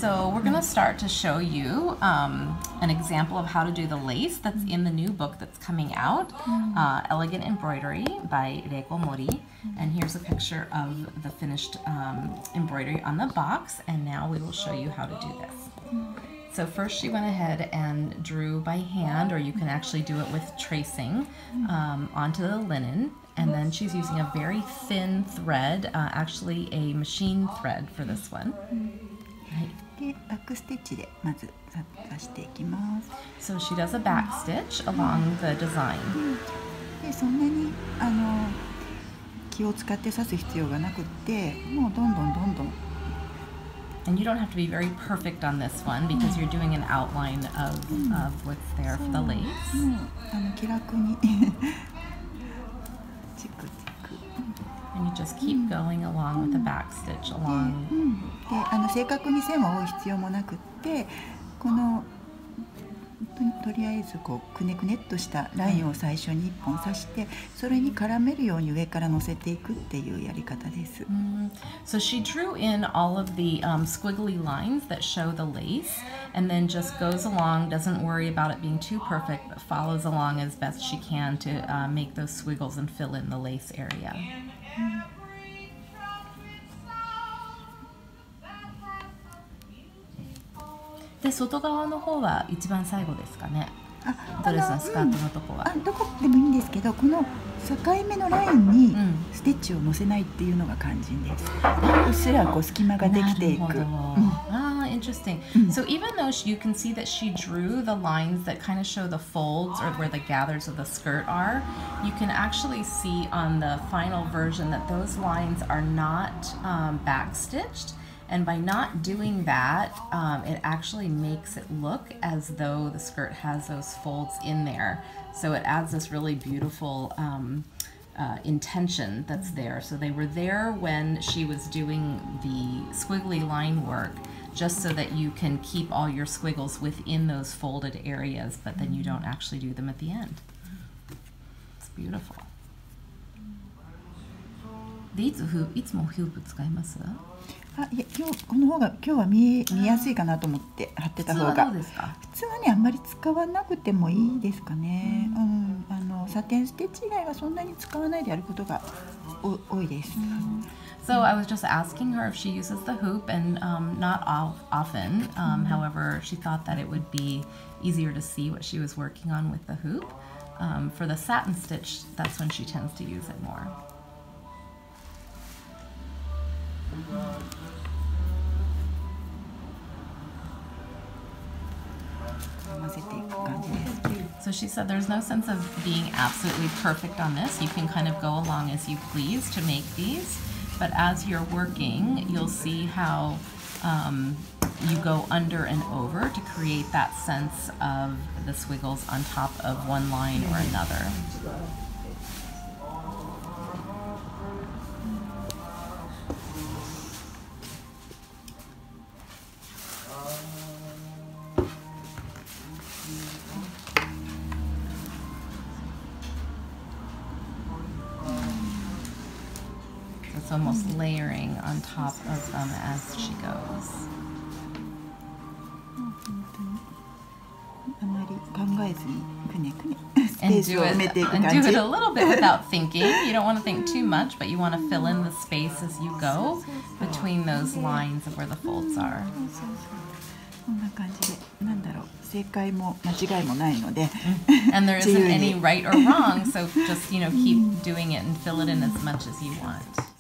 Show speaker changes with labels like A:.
A: So we're going to start to show you an example of how to do the lace that's in the new book that's coming out, Elegant Embroidery by Reiko Mori. And here's a picture of the finished embroidery on the box, and now we will show you how to do this. So first she went ahead and drew by hand, or you can actually do it with tracing onto the linen. And then she's using a very thin thread, actually a machine thread for this one. So she does a back stitch along the design. And you don't have to be very perfect on this one because you're doing an outline of what's there for the lace. And you just keep going along with the back stitch along.
B: 正確に線を追う必要もなくって、とりあえずこうくねくねっとしたラインを最初に1本刺して、それに絡めるように上から乗せていくっていうやり方です。
A: So she drew in all of the squiggly lines that show the lace, and then just goes along, doesn't worry about it being too perfect, but follows along as best she can to make those squiggles and fill in the lace area. で、外側の方は一番最後ですかね。ドレスのスカートのとこは。
B: どこでもいいんですけど、この境目のラインにステッチを乗せないっていうのが肝心です。うっすらこう隙間ができていく。
A: Interesting. So even though you can see that she drew the lines that kind of show the folds or where the gathers of the skirt are, you can actually see on the final version that those lines are not backstitched. And by not doing that, it actually makes it look as though the skirt has those folds in there. So it adds this really beautiful intention that's there. So they were there when she was doing the squiggly line work, just so that you can keep all your squiggles within those folded areas, but then you don't actually do them at the end. It's beautiful. で、いつもフープ使います？
B: いや、この方が今日は見やすいかなと思って貼ってた方が。普通はね、あんまり使わなくてもいいですかね。サテンステッチ以外はそんなに使わないでやることが多いです。
A: So I was just asking her if she uses the hoop, and not often. However, she thought that it would be easier to see what she was working on with the hoop. For the satin stitch, that's when she tends to use it more. So she said there's no sense of being absolutely perfect on this. You can kind of go along as you please to make these, but as you're working, you'll see how you go under and over to create that sense of the squiggles on top of one line or another. It's almost layering on top of them as she goes. And do it a little bit without thinking. You don't want to think too much, but you want to fill in the space as you go between those lines of where the folds are. And there isn't any right or wrong, so just keep doing it and fill it in as much as you want.